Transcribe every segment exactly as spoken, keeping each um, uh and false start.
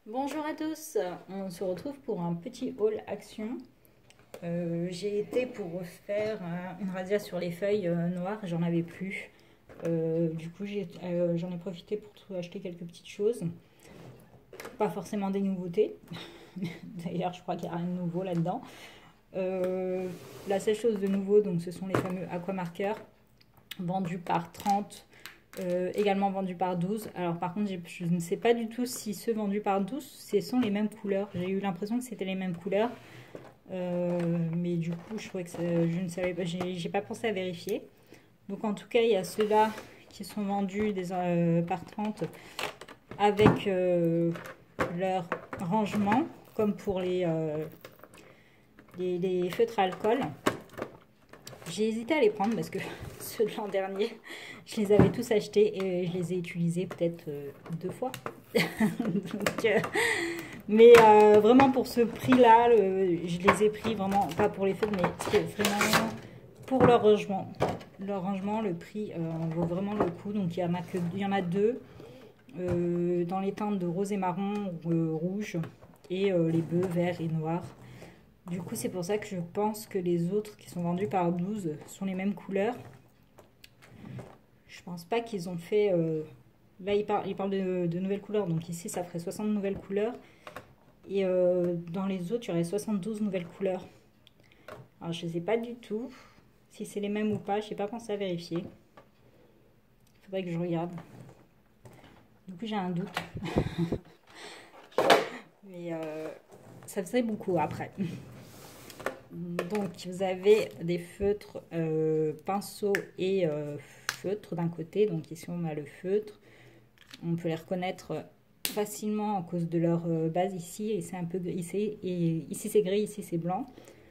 Bonjour à tous, on se retrouve pour un petit haul action. Euh, j'ai été pour faire un- une razzia sur les feuilles euh, noires, j'en avais plus. Euh, du coup, j'ai, euh, j'en ai profité pour trou- acheter quelques petites choses. Pas forcément des nouveautés. D'ailleurs, je crois qu'il n'y a rien de nouveau là-dedans. Euh, la seule chose de nouveau, donc, ce sont les fameux aquamarqueurs vendus par trente. Euh, également vendus par douze. Alors par contre, je ne sais pas du tout si ceux vendus par douze, ce sont les mêmes couleurs. J'ai eu l'impression que c'était les mêmes couleurs. Euh, mais du coup, je trouvais que ça, je ne savais pas, j'ai pas pensé à vérifier. Donc en tout cas, il y a ceux-là qui sont vendus des, euh, par trente avec euh, leur rangement, comme pour les, euh, les, les feutres à alcool. J'ai hésité à les prendre parce que ceux de l'an dernier, je les avais tous achetés et je les ai utilisés peut-être euh, deux fois. Donc, euh, mais euh, vraiment pour ce prix-là, je les ai pris vraiment, pas pour les feutres, mais c'est vraiment pour leur rangement. Leur rangement, le prix euh, vaut vraiment le coup. Donc il y en a, que, il y en a deux euh, dans les teintes de rose et marron ou euh, rouge et euh, les bleus, verts et noirs. Du coup, c'est pour ça que je pense que les autres qui sont vendus par douze sont les mêmes couleurs. Je pense pas qu'ils ont fait... Euh... Là, ils parlent, ils parlent de, de nouvelles couleurs. Donc ici, ça ferait soixante nouvelles couleurs. Et euh, dans les autres, il y aurait soixante-douze nouvelles couleurs. Alors, je ne sais pas du tout si c'est les mêmes ou pas. Je n'ai pas pensé à vérifier. Il faudrait que je regarde. Du coup, j'ai un doute. Mais euh, ça faisait beaucoup après. Donc, vous avez des feutres, euh, pinceaux et euh, feutres d'un côté. Donc, ici, on a le feutre. On peut les reconnaître facilement à cause de leur base ici. Et c'est un peu gris. Ici, et ici c'est gris, ici, c'est blanc.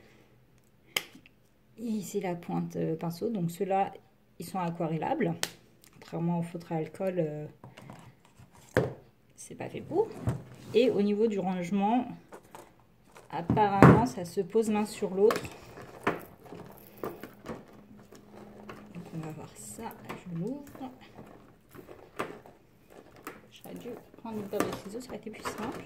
Et ici, la pointe euh, pinceau. Donc, ceux-là, ils sont aquarellables. Contrairement au feutre à alcool, euh, c'est pas fait pour. Et au niveau du rangement, apparemment, ça se pose l'un sur l'autre. On va voir ça, je l'ouvre. J'aurais dû prendre une paire de ciseaux, ça aurait été plus simple.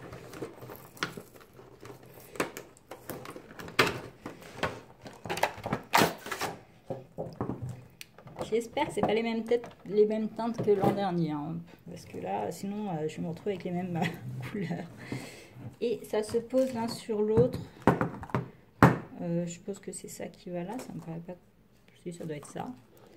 J'espère que c'est pas les mêmes têtes, les mêmes teintes que l'an dernier, hein, parce que là, sinon, euh, je vais me retrouver avec les mêmes euh, couleurs. Et ça se pose l'un sur l'autre. Euh, je suppose que c'est ça qui va là, ça me paraît pas. Si, ça doit être ça.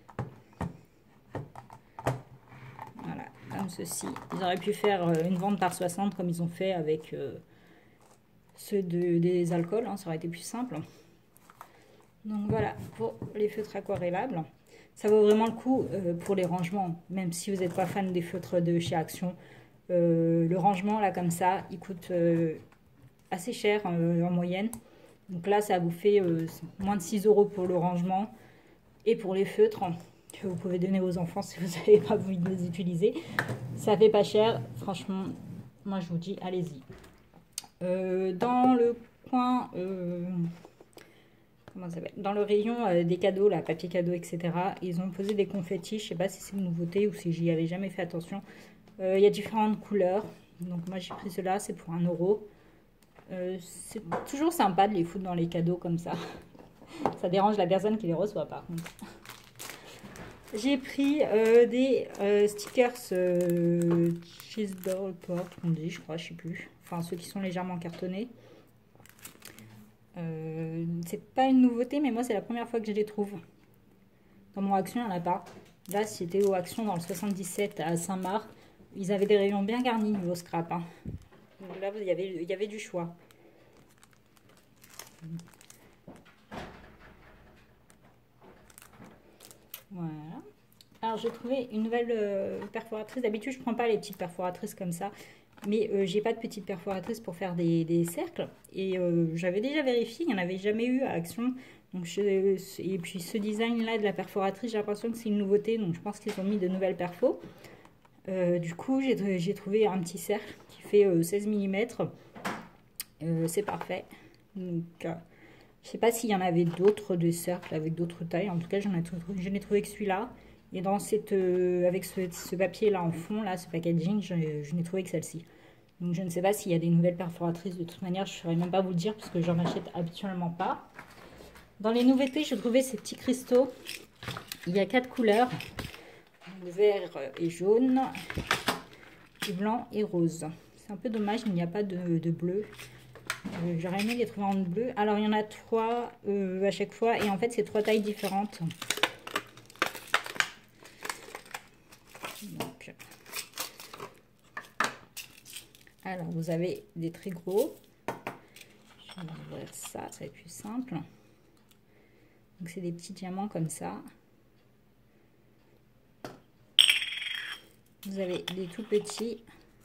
Voilà, comme ceci. Ils auraient pu faire une vente par soixante comme ils ont fait avec euh, ceux de, des alcools, hein, ça aurait été plus simple. Donc voilà, pour les feutres aquarellables. Ça vaut vraiment le coup euh, pour les rangements, même si vous n'êtes pas fan des feutres de chez Action. Euh, le rangement, là, comme ça, il coûte euh, assez cher euh, en moyenne. Donc là, ça vous fait euh, moins de six euros pour le rangement. Et pour les feutres, que vous pouvez donner aux enfants si vous n'avez pas envie de les utiliser. Ça fait pas cher. Franchement, moi, je vous dis, allez-y. Euh, dans le coin... Euh, Comment ça s'appelle, dans le rayon euh, des cadeaux, là, papier cadeau, et cetera. Ils ont posé des confettis. Je sais pas si c'est une nouveauté ou si j'y avais jamais fait attention. Euh, il y a différentes couleurs. Donc moi j'ai pris cela, c'est pour un euro. Euh, c'est toujours sympa de les foutre dans les cadeaux comme ça. Ça dérange la personne qui les reçoit par contre. J'ai pris euh, des euh, stickers euh, cheeseball port, on dit, je crois, je sais plus. Enfin ceux qui sont légèrement cartonnés. Euh, c'est pas une nouveauté, mais moi c'est la première fois que je les trouve. Dans mon Action, il n'y en a pas. Là, c'était au Action dans le soixante-dix-sept à Saint-Marc. Ils avaient des rayons bien garnis niveau scrap. Hein. Donc là, il y avait, il y avait du choix. Voilà. Alors, j'ai trouvé une nouvelle euh, perforatrice. D'habitude, je ne prends pas les petites perforatrices comme ça. Mais euh, j'ai pas de petite perforatrice pour faire des, des cercles. Et euh, j'avais déjà vérifié, il n'y en avait jamais eu à Action. Donc je, et puis ce design là de la perforatrice, j'ai l'impression que c'est une nouveauté. Donc je pense qu'ils ont mis de nouvelles perfos. Euh, du coup, j'ai trouvé un petit cercle qui fait euh, seize millimètres. Euh, c'est parfait. Donc, euh, je sais pas s'il y en avait d'autres de cercles avec d'autres tailles. En tout cas, j'en ai trouvé, je n'ai trouvé que celui-là. Et dans cette, euh, avec ce, ce papier là en fond, là, ce packaging, je, je n'ai trouvé que celle-ci. Donc je ne sais pas s'il y a des nouvelles perforatrices. De toute manière, je ne saurais même pas vous le dire parce que j'en achète habituellement pas. Dans les nouveautés, j'ai trouvé ces petits cristaux. Il y a quatre couleurs. Le vert et jaune, du blanc et rose. C'est un peu dommage, il n'y a pas de, de bleu. Euh, J'aurais aimé les trouver en bleu. Alors il y en a trois euh, à chaque fois et en fait c'est trois tailles différentes. Donc, alors vous avez des très gros. Je vais ouvrir ça, ça va être plus simple. Donc c'est des petits diamants comme ça. Vous avez des tout petits.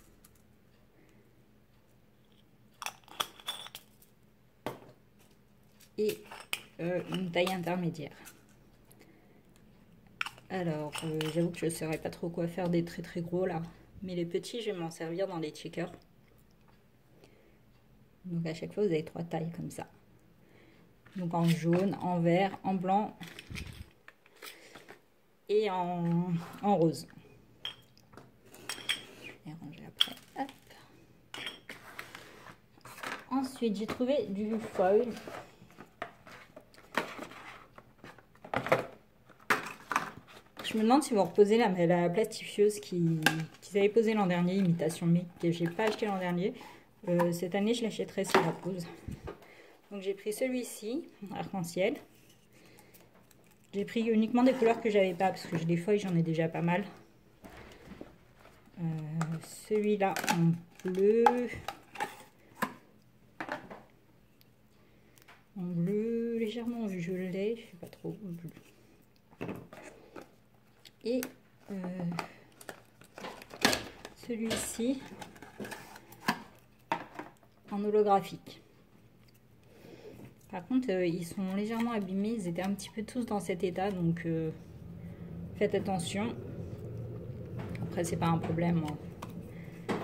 Et euh, une taille intermédiaire. Alors, euh, j'avoue que je ne saurais pas trop quoi faire des très très gros là. Mais les petits, je vais m'en servir dans les checkers. Donc à chaque fois, vous avez trois tailles comme ça. Donc en jaune, en vert, en blanc et en, en rose. Je vais ranger après. Hop. Ensuite, j'ai trouvé du foil. Je me demande si vous reposez la, la plastifieuse qu'ils qui avaient posée l'an dernier, imitation mais que j'ai pas acheté l'an dernier. Euh, cette année, je l'achèterai si je la pose. Donc j'ai pris celui-ci, arc-en-ciel. J'ai pris uniquement des couleurs que j'avais pas parce que des feuilles, j'en ai déjà pas mal. Euh, Celui-là en bleu. En bleu, légèrement violet, je sais pas trop. Bleu. Et euh, celui-ci en holographique. Par contre, euh, ils sont légèrement abîmés, ils étaient un petit peu tous dans cet état, donc euh, faites attention. Après, c'est pas un problème. Hein.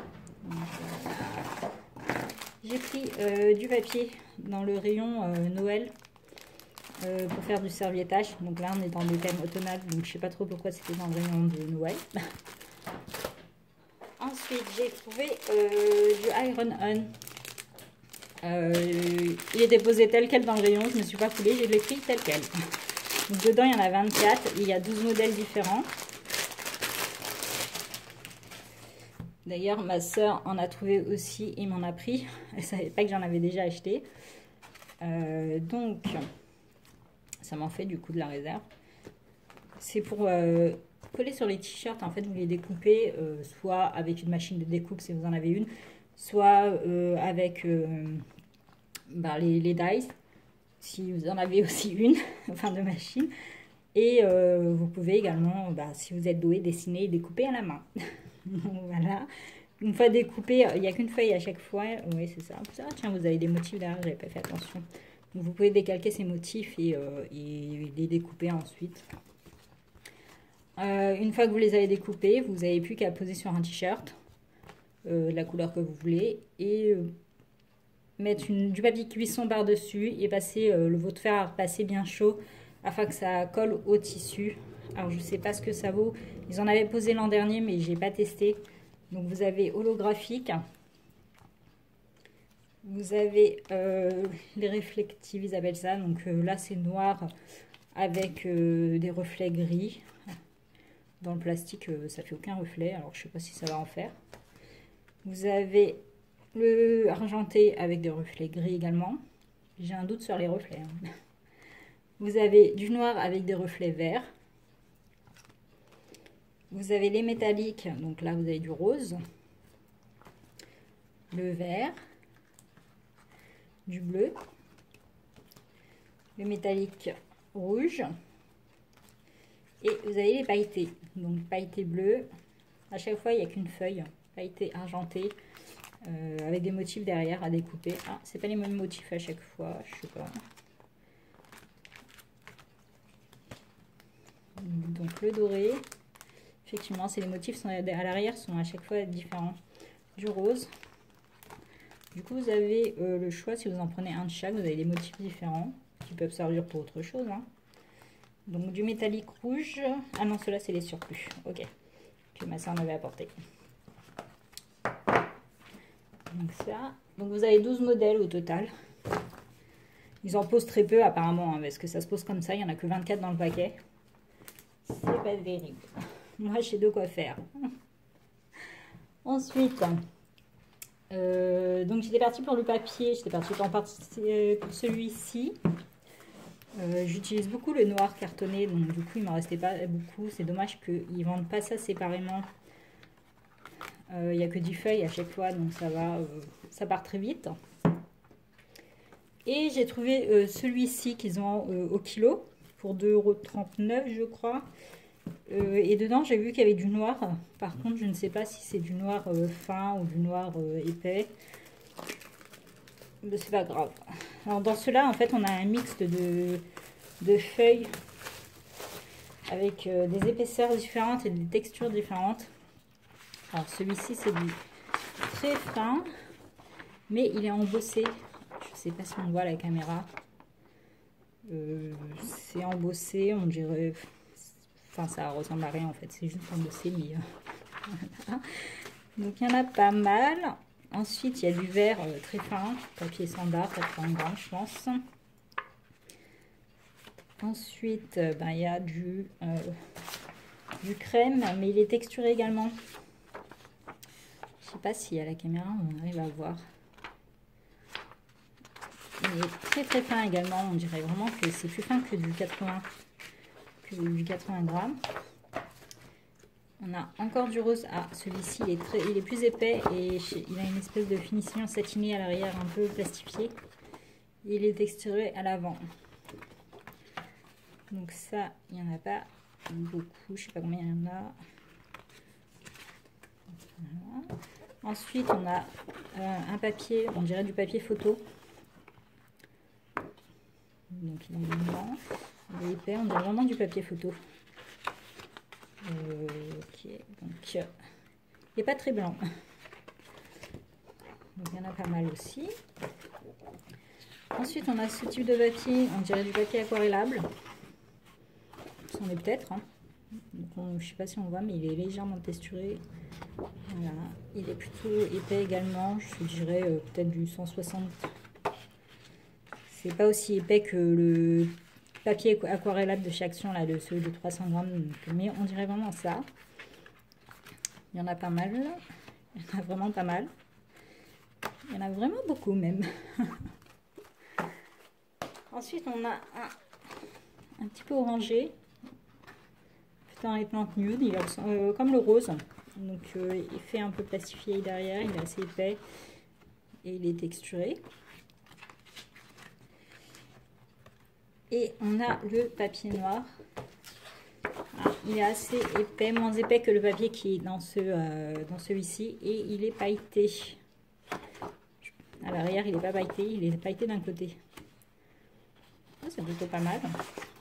J'ai pris euh, du papier dans le rayon euh, Noël. Euh, pour faire du serviettage. Donc là on est dans le thème automnal, donc je sais pas trop pourquoi c'était dans le rayon de Noël. Ensuite j'ai trouvé euh, du Iron On. Euh, il était posé tel quel dans le rayon, je ne me suis pas foulée, je l'ai pris tel quel. Donc dedans il y en a vingt-quatre, il y a douze modèles différents. D'ailleurs ma soeur en a trouvé aussi et m'en a pris, elle savait pas que j'en avais déjà acheté. Euh, donc ça m'en fait du coup de la réserve. C'est pour euh, coller sur les t-shirts. En fait, vous les découpez euh, soit avec une machine de découpe si vous en avez une, soit euh, avec euh, bah, les, les dies si vous en avez aussi une, enfin de machine. Et euh, vous pouvez également, bah, si vous êtes doué, dessiner et découper à la main. Donc voilà. Une fois découpé, il n'y a qu'une feuille à chaque fois. Oui, c'est ça. Ah, tiens, vous avez des motifs derrière, j'avais pas fait attention. Donc vous pouvez décalquer ces motifs et, euh, et les découper ensuite. Euh, une fois que vous les avez découpés, vous n'avez plus qu'à poser sur un t-shirt euh, la couleur que vous voulez et euh, mettre une, du papier cuisson par-dessus et passer euh, le votre fer à repasser bien chaud afin que ça colle au tissu. Alors je sais pas ce que ça vaut. Ils en avaient posé l'an dernier mais j'ai pas testé. Donc vous avez holographique. Vous avez euh, les réflectives, ils appellent ça. Donc euh, là, c'est noir avec euh, des reflets gris. Dans le plastique, euh, ça fait aucun reflet. Alors, je sais pas si ça va en faire. Vous avez le argenté avec des reflets gris également. J'ai un doute sur les reflets. Hein. Vous avez du noir avec des reflets verts. Vous avez les métalliques. Donc là, vous avez du rose. Le vert. Du bleu, le métallique rouge et vous avez les pailletés. Donc pailleté bleu, à chaque fois il n'y a qu'une feuille, pailleté argentée euh, avec des motifs derrière à découper. Ah, c'est pas les mêmes motifs à chaque fois, je sais pas. Donc le doré, effectivement, c'est les motifs sont à l'arrière sont à chaque fois différents. Du rose. Du coup, vous avez euh, le choix, si vous en prenez un de chaque, vous avez des motifs différents qui peuvent servir pour autre chose. Hein. Donc, du métallique rouge. Ah non, ceux-là, c'est les surplus. Ok. Que ma soeur m'avait apporté. Donc ça. Donc vous avez douze modèles au total. Ils en posent très peu apparemment, hein, parce que ça se pose comme ça, il n'y en a que vingt-quatre dans le paquet. C'est pas terrible. Moi j'ai de quoi faire. Ensuite, euh, donc j'étais partie pour le papier, j'étais partie en partie pour celui-ci. Euh, J'utilise beaucoup le noir cartonné, donc du coup il m'en restait pas beaucoup. C'est dommage qu'ils ne vendent pas ça séparément. Il euh, n'y a que dix feuilles à chaque fois, donc ça va, euh, ça part très vite. Et j'ai trouvé euh, celui-ci qu'ils ont euh, au kilo pour deux euros trente-neuf je crois. Euh, et dedans j'ai vu qu'il y avait du noir. Par contre je ne sais pas si c'est du noir euh, fin ou du noir euh, épais. Mais c'est pas grave. Alors dans cela en fait on a un mix de, de feuilles avec euh, des épaisseurs différentes et des textures différentes. Alors celui-ci c'est du très fin mais il est embossé. Je sais pas si on voit la caméra. Euh, c'est embossé, on dirait. Enfin, ça ressemble à rien en fait, c'est juste embossé, mais. Euh, voilà. Donc, il y en a pas mal. Ensuite, il y a du verre euh, très fin, papier standard, quatre-vingts grammes, je pense. Ensuite, euh, ben, il y a du, euh, du crème, mais il est texturé également. Je sais pas si à la caméra on arrive à voir. Il est très très fin également, on dirait vraiment que c'est plus fin que du quatre-vingts, que du quatre-vingts grammes. On a encore du rose. Ah, celui-ci il est très, il est plus épais et il a une espèce de finition satinée à l'arrière, un peu plastifié. Il est texturé à l'avant. Donc ça, il n'y en a pas beaucoup, je sais pas combien il y en a. Voilà. Ensuite, on a euh, un papier, on dirait du papier photo. Donc il est blanc, il est épais, on dirait vraiment du papier photo. Euh, ok, donc euh, il n'est pas très blanc. Donc il y en a pas mal aussi. Ensuite on a ce type de papier, on dirait du papier aquarellable. C'en est peut-être. Hein. Je ne sais pas si on voit, mais il est légèrement texturé. Voilà. Il est plutôt épais également, je dirais euh, peut-être du cent soixante. C'est pas aussi épais que le papier aquarellable de chez Action, là, de celui de trois cents grammes, mais on dirait vraiment ça. Il y en a pas mal. Il y en a vraiment pas mal. Il y en a vraiment beaucoup même. Ensuite, on a un, un petit peu orangé. Dans les plantes nude, il est euh, comme le rose. Donc, euh, il fait un peu plastifié derrière. Il est assez épais et il est texturé. Et on a le papier noir. Ah, il est assez épais, moins épais que le papier qui est dans, ce, euh, dans celui-ci. Et il est pailleté. À l'arrière, il n'est pas pailleté, il est pailleté d'un côté. Ah, c'est plutôt pas mal.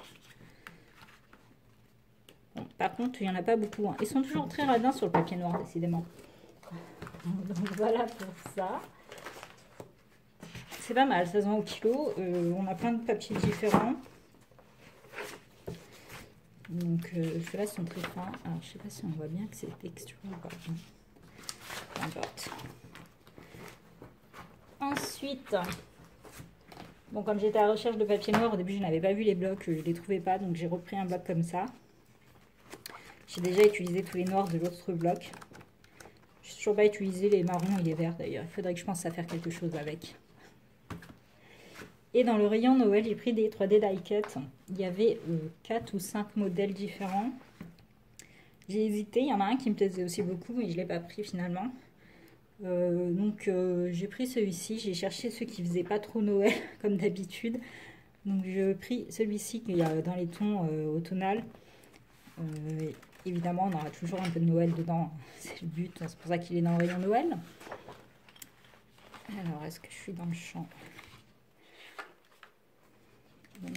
Bon, par contre, il n'y en a pas beaucoup. Hein. Ils sont toujours très radins sur le papier noir, décidément. Donc voilà pour ça. C'est pas mal, ça se vend au kilo. Euh, on a plein de papiers différents. Donc euh, ceux-là sont très fins. Alors je sais pas si on voit bien que c'est texturé ou pas. Peu importe. Ensuite, bon, comme j'étais à la recherche de papier noir, au début je n'avais pas vu les blocs, je ne les trouvais pas, donc j'ai repris un bloc comme ça. J'ai déjà utilisé tous les noirs de l'autre bloc. Je n'ai toujours pas utilisé les marrons et les verts d'ailleurs. Il faudrait que je pense à faire quelque chose avec. Et dans le rayon Noël, j'ai pris des trois D die cut. Il y avait euh, quatre ou cinq modèles différents. J'ai hésité, il y en a un qui me plaisait aussi beaucoup, mais je ne l'ai pas pris finalement. Euh, donc euh, j'ai pris celui-ci, j'ai cherché ceux qui faisaient pas trop Noël comme d'habitude. Donc j'ai pris celui-ci qui est dans les tons euh, automnales. Euh, évidemment, on aura toujours un peu de Noël dedans, c'est le but, c'est pour ça qu'il est dans le rayon Noël. Alors, est-ce que je suis dans le champ? Donc,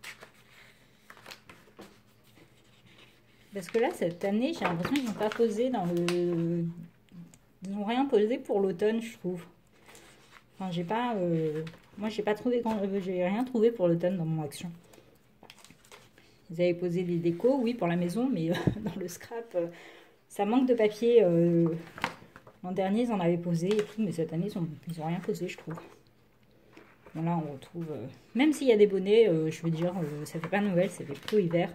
parce que là, cette année, j'ai l'impression qu'ils n'ont pas posé dans le... Ils n'ont rien posé pour l'automne, je trouve. Enfin, j'ai pas... Euh... Moi, j'ai pas trouvé... J'ai rien trouvé pour l'automne dans mon action. Ils avaient posé des décos, oui, pour la maison, mais euh, dans le scrap, euh, ça manque de papier. Euh... L'an dernier, ils en avaient posé et tout, mais cette année, ils n'ont ont rien posé, je trouve. Bon, là, on retrouve... Euh, même s'il y a des bonnets, euh, je veux dire, euh, ça fait pas Noël, ça fait plutôt hiver.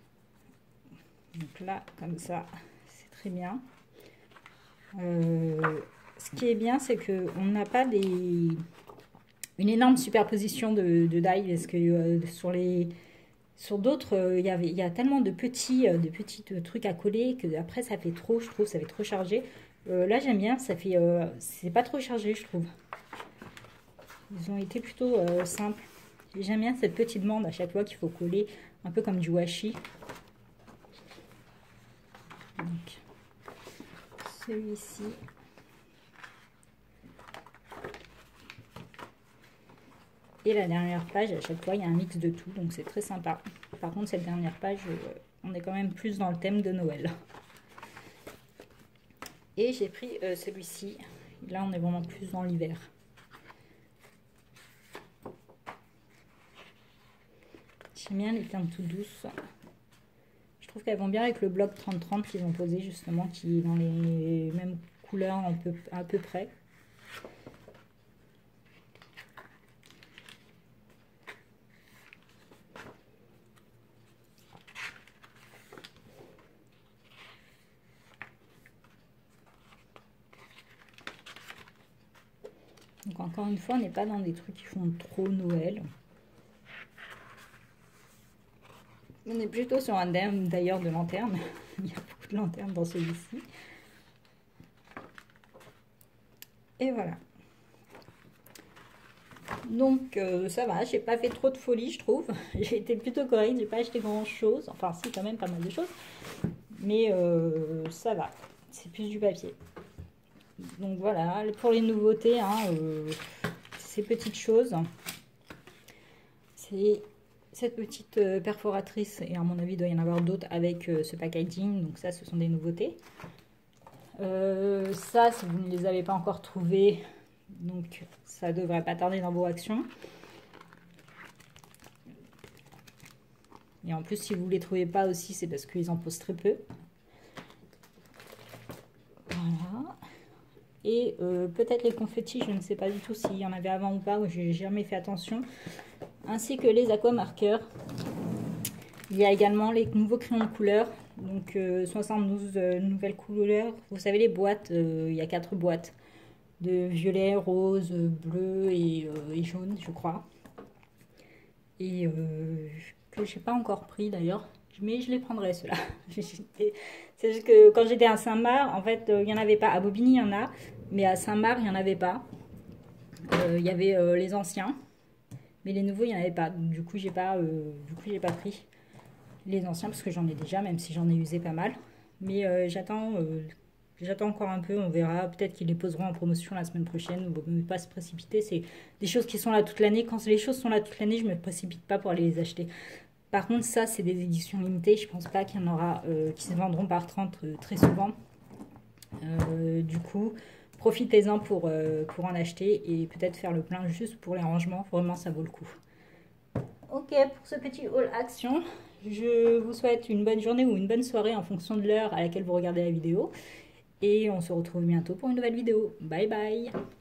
Donc là, comme ça, c'est très bien. Euh, ce qui est bien, c'est qu'on n'a pas des... une énorme superposition de, de die, parce que euh, sur les... Sur d'autres, il euh, y, y a tellement de petits, euh, de petits euh, trucs à coller que après ça fait trop, je trouve, ça fait trop chargé. Euh, là j'aime bien, ça fait, euh, c'est pas trop chargé, je trouve. Ils ont été plutôt euh, simples. J'aime bien cette petite bande à chaque fois qu'il faut coller, un peu comme du washi. Donc, celui-ci. Et la dernière page, à chaque fois, il y a un mix de tout, donc c'est très sympa. Par contre, cette dernière page, euh, on est quand même plus dans le thème de Noël. Et j'ai pris euh, celui-ci. Là, on est vraiment plus dans l'hiver. J'aime bien les teintes toutes douces. Je trouve qu'elles vont bien avec le bloc trente trente qu'ils ont posé, justement, qui est dans les mêmes couleurs un peu, à peu près. Donc encore une fois, on n'est pas dans des trucs qui font trop Noël. On est plutôt sur un thème d'ailleurs de lanterne. Il y a beaucoup de lanternes dans celui-ci. Et voilà. Donc euh, ça va, j'ai pas fait trop de folie, je trouve. J'ai été plutôt correcte, j'ai pas acheté grand chose. Enfin si, quand même pas mal de choses. Mais euh, ça va, c'est plus du papier. Donc voilà, pour les nouveautés, hein, euh, ces petites choses, c'est cette petite euh, perforatrice, et à mon avis il doit y en avoir d'autres avec euh, ce packaging, donc ça ce sont des nouveautés. Euh, ça, si vous ne les avez pas encore trouvés, donc ça devrait pas tarder dans vos actions. Et en plus, si vous ne les trouvez pas aussi, c'est parce qu'ils en posent très peu. Voilà. Et euh, peut-être les confettis, je ne sais pas du tout s'il y en avait avant ou pas, j'ai jamais fait attention. Ainsi que les aquamarqueurs. Il y a également les nouveaux crayons de couleur, donc euh, soixante-douze euh, nouvelles couleurs. Vous savez, les boîtes, euh, il y a quatre boîtes de violet, rose, bleu et, euh, et jaune, je crois. Et euh, que je n'ai pas encore pris d'ailleurs, mais je les prendrai ceux-là. C'est juste que quand j'étais à Saint-Marc, en fait, euh, il n'y en avait pas. À Bobigny, il y en a, mais à Saint-Marc, il n'y en avait pas. Euh, il y avait euh, les anciens, mais les nouveaux, il n'y en avait pas. Du coup, j'ai pas, euh, du coup, j'ai pas pris les anciens parce que j'en ai déjà, même si j'en ai usé pas mal. Mais euh, j'attends, euh, j'attends encore un peu, on verra. Peut-être qu'ils les poseront en promotion la semaine prochaine. Il ne faut pas se précipiter. C'est des choses qui sont là toute l'année. Quand les choses sont là toute l'année, je ne me précipite pas pour aller les acheter. Par contre, ça, c'est des éditions limitées. Je pense pas qu'il y en aura euh, qui se vendront par trente euh, très souvent. Euh, du coup, profitez-en pour, euh, pour en acheter et peut-être faire le plein juste pour les rangements. Vraiment, ça vaut le coup. Ok, pour ce petit haul action, je vous souhaite une bonne journée ou une bonne soirée en fonction de l'heure à laquelle vous regardez la vidéo. Et on se retrouve bientôt pour une nouvelle vidéo. Bye bye!